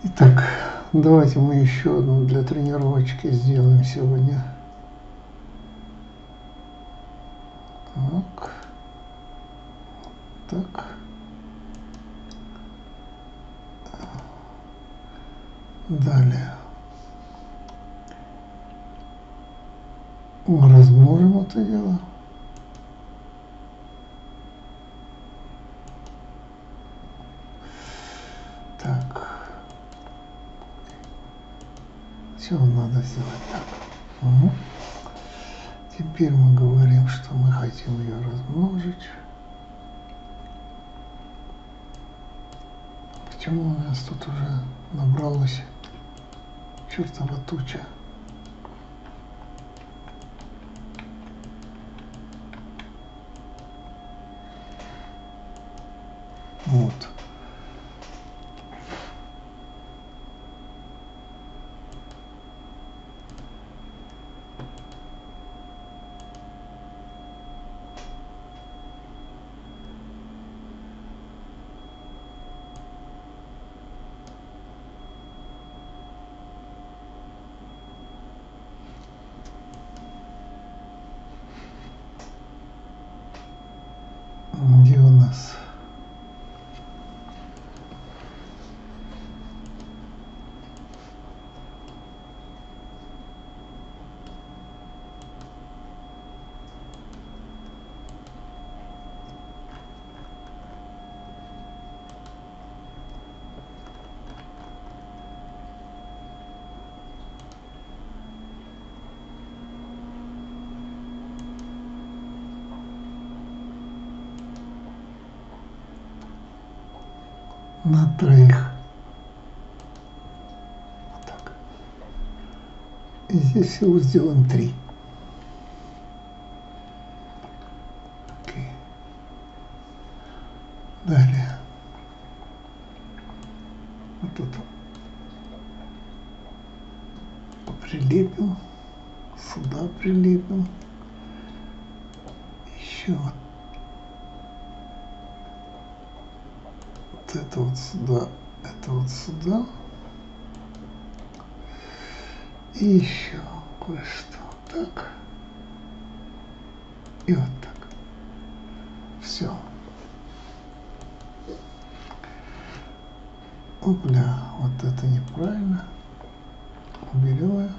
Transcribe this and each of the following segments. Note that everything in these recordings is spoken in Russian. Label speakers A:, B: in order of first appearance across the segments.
A: Итак, давайте мы еще одну для тренировочки сделаем сегодня. Так. Так. Далее. Мы размножим это дело. Так. Все надо сделать так. Угу. Теперь мы говорим, что мы хотим ее размножить. Почему у нас тут уже набралась чертова туча? Вот. Где у нас? На троих. Вот так. И здесь всего сделаем 3. Окей. Далее. Вот тут прилепим. Сюда прилепим. Еще вот это вот сюда, это вот сюда. И еще кое-что. Так. И вот так. Все. Опля, вот это неправильно. Уберем ее.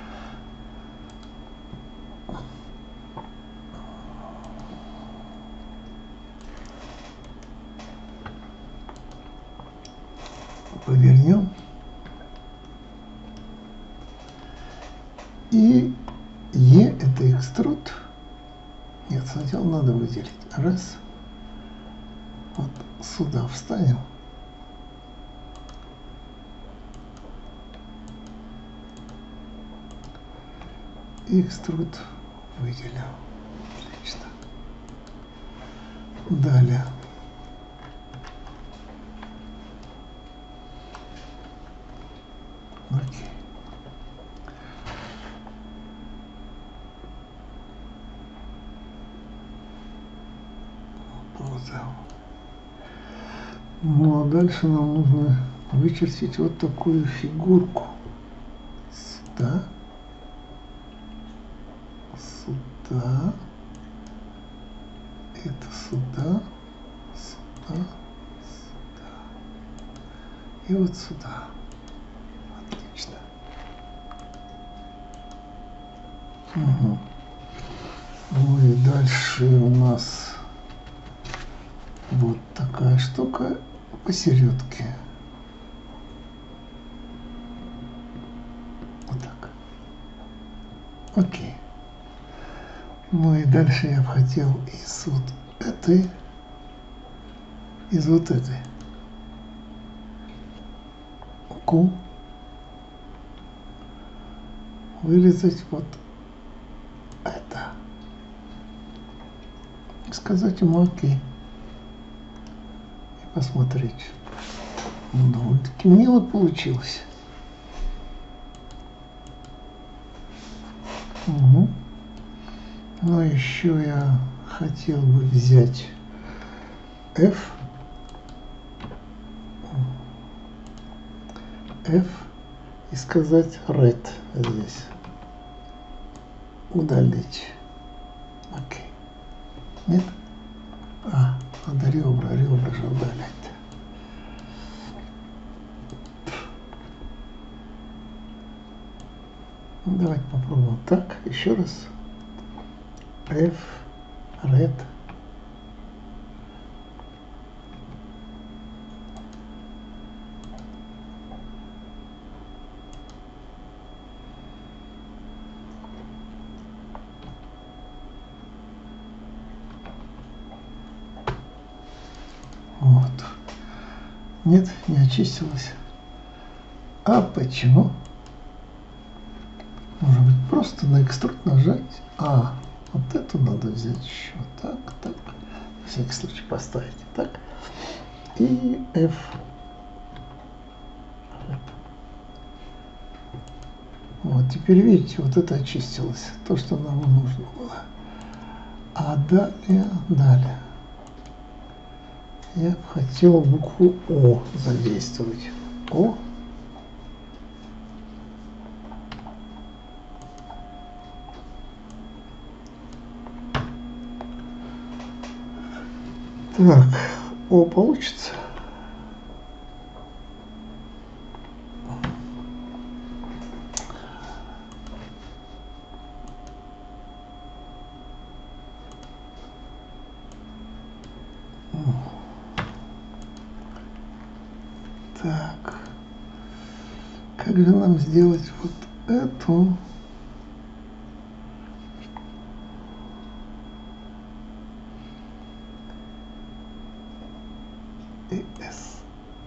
A: Повернем. И Е это экструд. Нет, сначала надо выделить. Раз. Вот сюда встанем. И экструд выделим. Отлично. Далее. Окей. Ну а дальше нам нужно вычертить вот такую фигурку. Сюда. Сюда. Это сюда. Сюда. Сюда. И вот сюда. Отлично. Угу. Ну и дальше у нас вот такая штука посередке. Вот так. Окей. Ну и дальше я бы хотел из вот этой, из вот этой Q вырезать вот это. И сказать ему окей. И посмотреть. Ну, довольно-таки мило получилось. Угу. Но еще я хотел бы взять F F и сказать red здесь. Удалить. Окей. Нет? Надо ребра же удалять. Давайте попробуем так. Еще раз. F, red. Вот. Нет, не очистилось. А почему? Может быть, просто на экструд нажать. Вот эту надо взять еще. Так. На всякий случай поставить. Так. И F. Вот, теперь видите, вот это очистилось. То, что нам нужно было. А далее. Я хотел букву О задействовать. О. Так, О получится. Так, как же нам сделать вот эту? И S.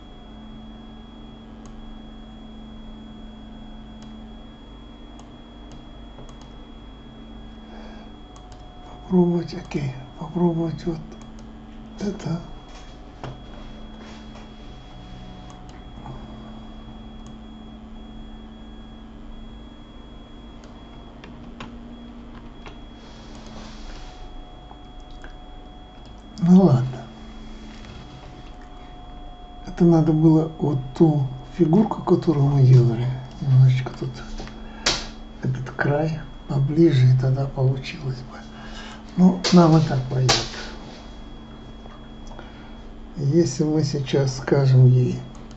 A: Попробовать, окей, попробовать вот это. Ну ладно. Это надо было вот ту фигурку, которую мы делали, немножечко тут этот край поближе, и тогда получилось бы. Ну, нам и так пойдет. Если мы сейчас скажем ей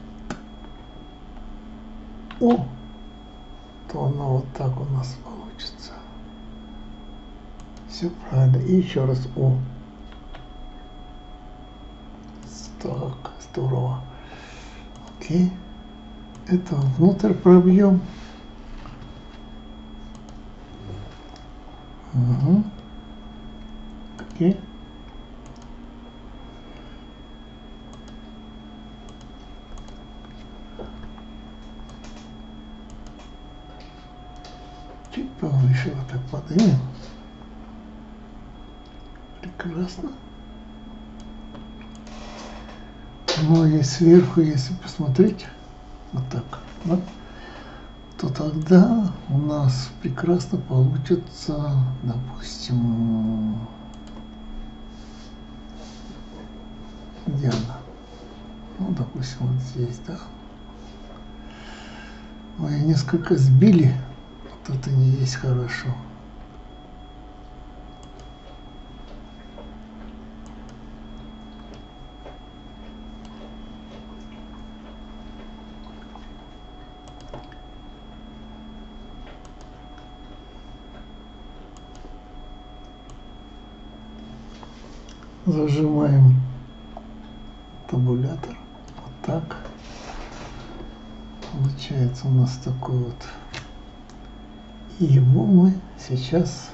A: О, то она вот так у нас получится. Все правильно. И еще раз О. Так, здорово. Окей. Это внутрь пробьем. Угу. Окей. Чуть повыше вот так поднимем. Прекрасно. Ну и сверху, если посмотреть, вот так, да, то тогда у нас прекрасно получится, допустим, где она? Ну, допустим, вот здесь, да. Мы несколько сбили, вот это не есть хорошо. Зажимаем табулятор. Вот так. Получается у нас такой вот. И его мы сейчас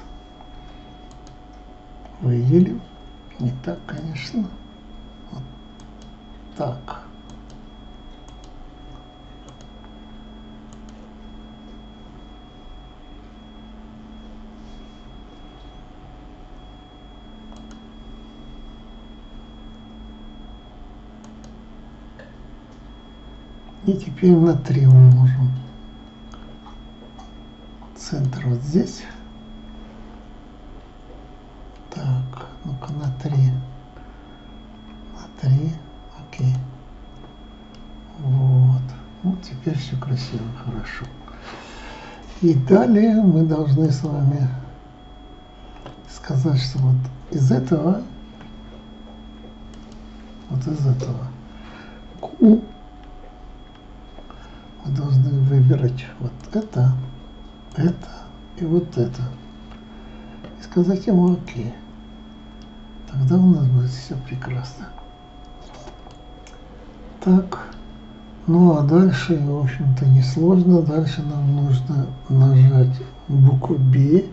A: выделим. Не так, конечно. Вот так. И теперь на 3 умножим. Центр вот здесь. Так, ну-ка на 3. На 3. Окей. Вот. Вот теперь все красиво, хорошо. И далее мы должны с вами сказать, что вот из этого Q мы должны выбирать вот это и вот это. И сказать ему окей. Тогда у нас будет все прекрасно. Так. Ну а дальше, в общем-то, несложно. Дальше нам нужно нажать букву B.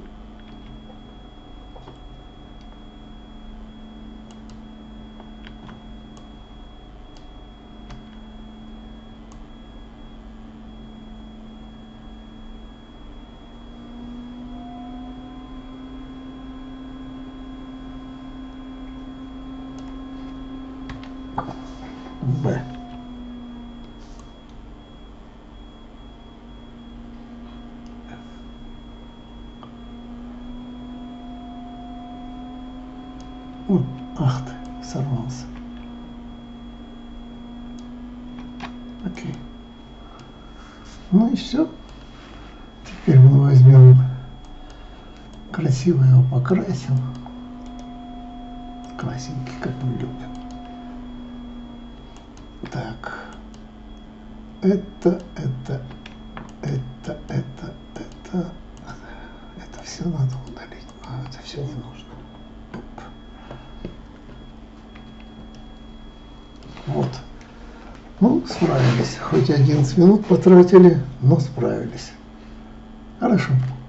A: Б. Ах ты, сорвался. Окей. Ну и все. Теперь мы возьмем, красиво его покрасим. Красненький, как мы любим. Так. Это все надо удалить. А это все не нужно. Вот. Ну, справились. Хоть 11 минут потратили, но справились. Хорошо.